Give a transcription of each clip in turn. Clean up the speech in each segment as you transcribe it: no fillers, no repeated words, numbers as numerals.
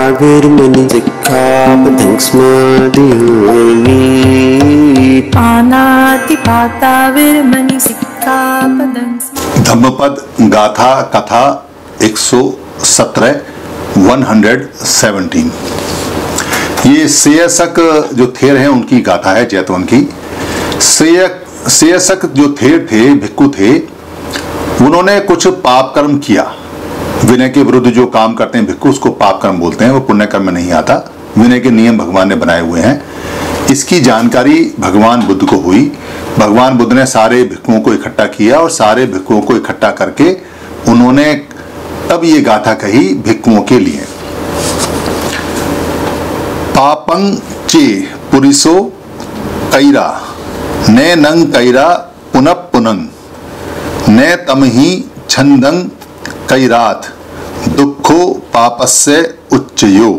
वेरमणि सिक्खापदं स्मादयामि। पानातिपाता वेरमणि सिक्खापदं। धम्मपद गाथा कथा 117 117। ये सेयसक जो थेर हैं उनकी गाथा है जैतवन की। सेयसक जो थेर थे, भिक्खु थे, उन्होंने कुछ पाप कर्म किया। विनय के विरुद्ध जो काम करते हैं भिक्खु, उसको पाप कर्म बोलते हैं। वो पुण्य कर्म में नहीं आता। विनय के नियम भगवान ने बनाए हुए हैं। इसकी जानकारी भगवान बुद्ध को हुई। भगवान बुद्ध ने सारे भिक्खुओं को इकट्ठा किया और सारे भिक्खुओं को इकट्ठा करके उन्होंने तब ये गाथा कही भिक्खुओं के लिए। पापं चे पुरिसो कैरा ने नंग कैरा पुनः पुनंग ने तमहि छंदंग कैरात दुखो पापस्य उच्चयो।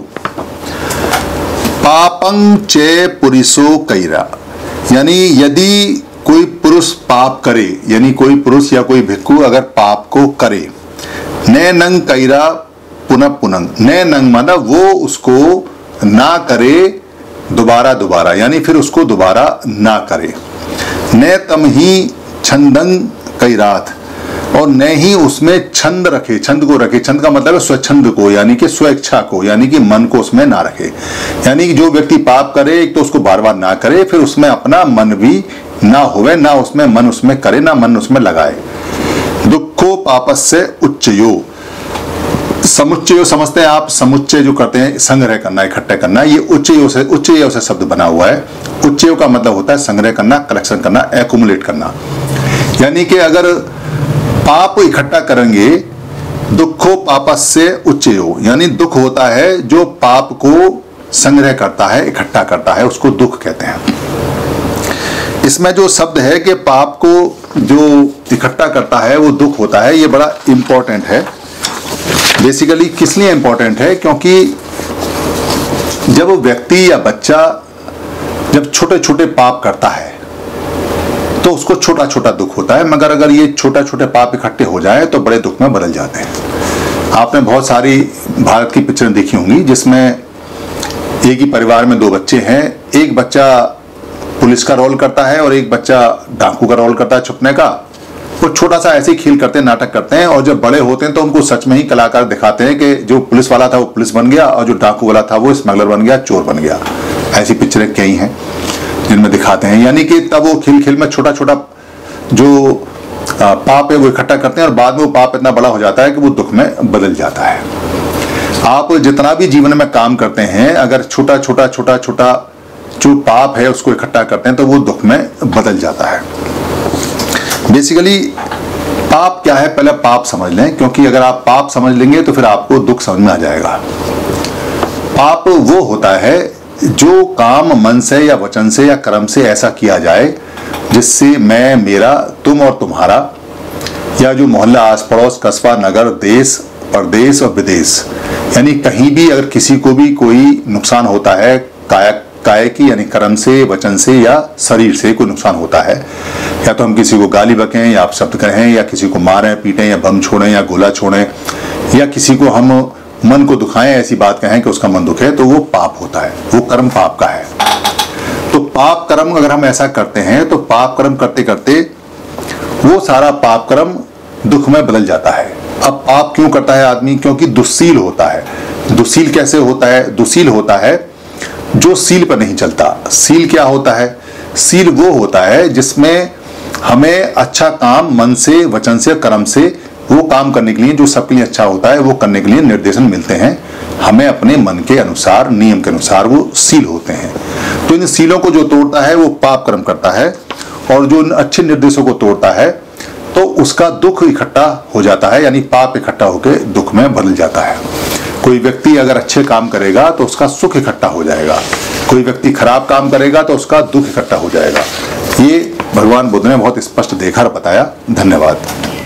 पापं चे पुरिसो कैरा, यानी यदि कोई पुरुष पाप करे, यानी कोई पुरुष या कोई भिक्खु अगर पाप को करे, ने नंग कैरा पुनः पुनंग, ने नंग माना वो उसको ना करे दोबारा दोबारा, यानी फिर उसको दोबारा ना करे। ने तम ही छंदंग कैरात, और न ही उसमें छंद रखे, छंद को रखे। छंद का मतलब है स्वच्छंद को, यानी कि स्वेच्छा को, यानी कि मन को उसमें ना रखे। यानी कि जो व्यक्ति पाप करे एक तो उसको बार बार ना करे, फिर उसमें अपना मन भी ना होवे, ना उसमें मन उसमें करे, ना मन उसमें लगाए। दुखो पापस्य उच्चयो। समुच्चय समझते हैं आप, समुच्चय जो करते हैं संग्रह करना, इकट्ठा करना, ये उच्चयो से शब्द बना हुआ है। उच्चयो का मतलब होता है संग्रह करना, कलेक्शन करना, एक्युमुलेट करना। यानी कि अगर पाप इकट्ठा करेंगे, दुखो पापस्य उच्चयो, यानी दुख होता है जो पाप को संग्रह करता है, इकट्ठा करता है, उसको दुख कहते हैं। इसमें जो शब्द है कि पाप को जो इकट्ठा करता है वो दुख होता है, ये बड़ा इंपॉर्टेंट है। बेसिकली किस लिए इंपॉर्टेंट है? क्योंकि जब व्यक्ति या बच्चा जब छोटे छोटे पाप करता है तो उसको छोटा छोटा दुख होता है, मगर अगर ये छोटे छोटे पाप इकट्ठे हो जाए तो बड़े दुख में बदल जाते हैं। आपने बहुत सारी भारत की पिक्चरें देखी होंगी जिसमें एक ही परिवार में दो बच्चे हैं, एक बच्चा पुलिस का रोल करता है और एक बच्चा डाकू का रोल करता है छुपने का। वो छोटा सा ऐसे ही खेल करते हैं, नाटक करते हैं, और जब बड़े होते हैं तो उनको सच में ही कलाकार दिखाते हैं कि जो पुलिस वाला था वो पुलिस बन गया और जो डाकू वाला था वो स्मगलर बन गया, चोर बन गया। ऐसी पिक्चरें कई हैं जिनमें दिखाते हैं। यानी कि तब वो खेल खेल में छोटा छोटा जो पाप है वो इकट्ठा करते हैं और बाद में वो पाप इतना बड़ा हो जाता है कि वो दुख में बदल जाता है। आप जितना भी जीवन में काम करते हैं, अगर छोटा छोटा छोटा छोटा जो पाप है उसको इकट्ठा करते हैं तो वो दुख में बदल जाता है। बेसिकली पाप क्या है, पहले पाप समझ लें, क्योंकि अगर आप पाप समझ लेंगे तो फिर आपको दुख समझ में आ जाएगा। पाप वो होता है जो काम मन से या वचन से या कर्म से ऐसा किया जाए जिससे मैं, मेरा, तुम और तुम्हारा, या जो मोहल्ला, आस पड़ोस, कस्बा, नगर, देश, प्रदेश और विदेश, यानी कहीं भी अगर किसी को भी कोई नुकसान होता है, काय की यानी कर्म से, वचन से या शरीर से कोई नुकसान होता है, या तो हम किसी को गाली बकें या आप शब्द कहें या किसी को मारें पीटें या बम छोड़ें या गोला छोड़ें या किसी को हम मन को दुखाएं, ऐसी बात कहें कि उसका मन दुखे, तो वो पाप होता है, वो कर्म पाप का है। तो पाप कर्म अगर हम ऐसा करते हैं तो पाप कर्म करते करते वो सारा पाप कर्म दुख में बदल जाता है। अब पाप क्यों करता है आदमी? क्योंकि दुश्शील होता है। दुश्शील कैसे होता है? दुश्शील होता है जो सील पर नहीं चलता। सील क्या होता है? सील वो होता है जिसमें हमें अच्छा काम मन से, वचन से, कर्म से वो काम करने के लिए जो सबके लिए अच्छा होता है वो करने के लिए निर्देशन मिलते हैं हमें अपने मन के अनुसार, नियम के अनुसार वो सील होते हैं। तो इन सीलों को जो तोड़ता है वो पाप कर्म करता है, और जो अच्छे निर्देशों को तोड़ता है तो उसका दुख इकट्ठा हो जाता है, यानी पाप इकट्ठा होकर दुख में बदल जाता है। कोई व्यक्ति अगर अच्छे काम करेगा तो उसका सुख इकट्ठा हो जाएगा, कोई व्यक्ति खराब काम करेगा तो उसका दुख इकट्ठा हो जाएगा। ये भगवान बुद्ध ने बहुत स्पष्ट देखा और बताया। धन्यवाद।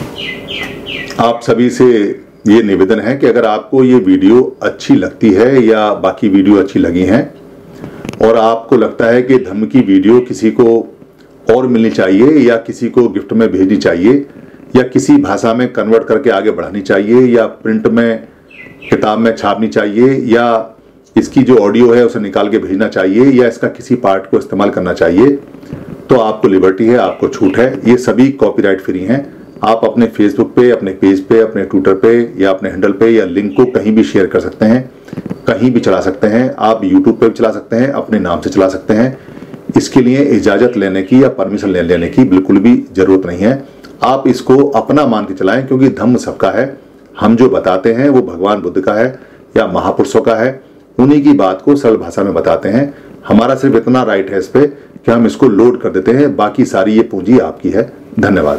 आप सभी से ये निवेदन है कि अगर आपको ये वीडियो अच्छी लगती है या बाकी वीडियो अच्छी लगी हैं और आपको लगता है कि धर्म की वीडियो किसी को और मिलनी चाहिए या किसी को गिफ्ट में भेजनी चाहिए या किसी भाषा में कन्वर्ट करके आगे बढ़ानी चाहिए या प्रिंट में किताब में छापनी चाहिए या इसकी जो ऑडियो है उसे निकाल के भेजना चाहिए या इसका किसी पार्ट को इस्तेमाल करना चाहिए, तो आपको लिबर्टी है, आपको छूट है। ये सभी कॉपीराइट फ्री हैं। आप अपने फेसबुक पे, अपने पेज पे, अपने ट्विटर पे या अपने हैंडल पे या लिंक को कहीं भी शेयर कर सकते हैं, कहीं भी चला सकते हैं। आप यूट्यूब पे भी चला सकते हैं, अपने नाम से चला सकते हैं। इसके लिए इजाजत लेने की या परमिशन लेने की बिल्कुल भी जरूरत नहीं है। आप इसको अपना मान के चलाएं, क्योंकि धम्म सबका है। हम जो बताते हैं वो भगवान बुद्ध का है या महापुरुषों का है, उन्हीं की बात को सरल भाषा में बताते हैं। हमारा सिर्फ इतना राइट है इस पे कि हम इसको लोड कर देते हैं, बाकी सारी ये पूंजी आपकी है। धन्यवाद।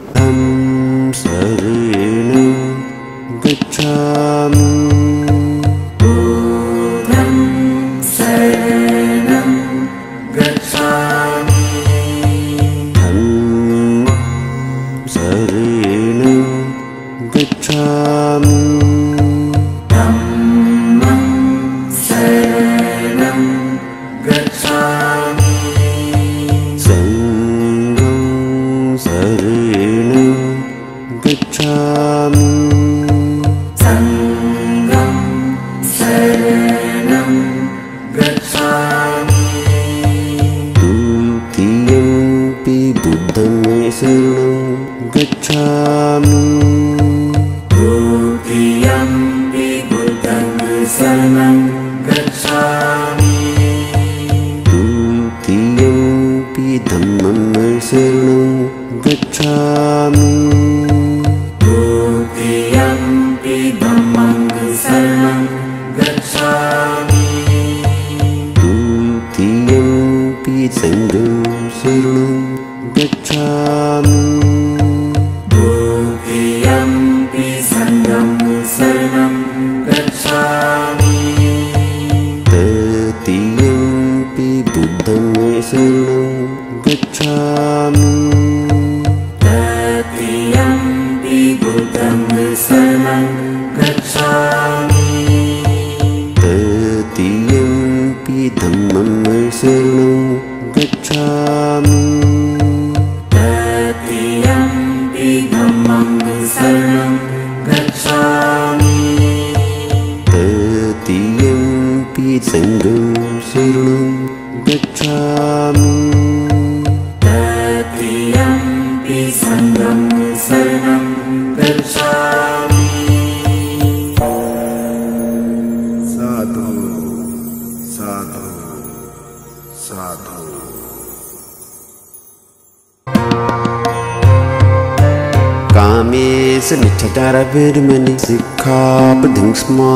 मिच्छाचारविर्मणि सिक्खापदं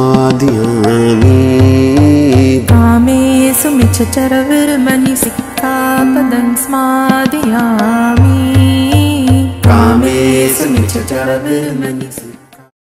समादयामि। कामेषु मिच्छाचारविर्मणि सिक्खापदं समादयामि। कामेषु मिच्छाचारविर्मणि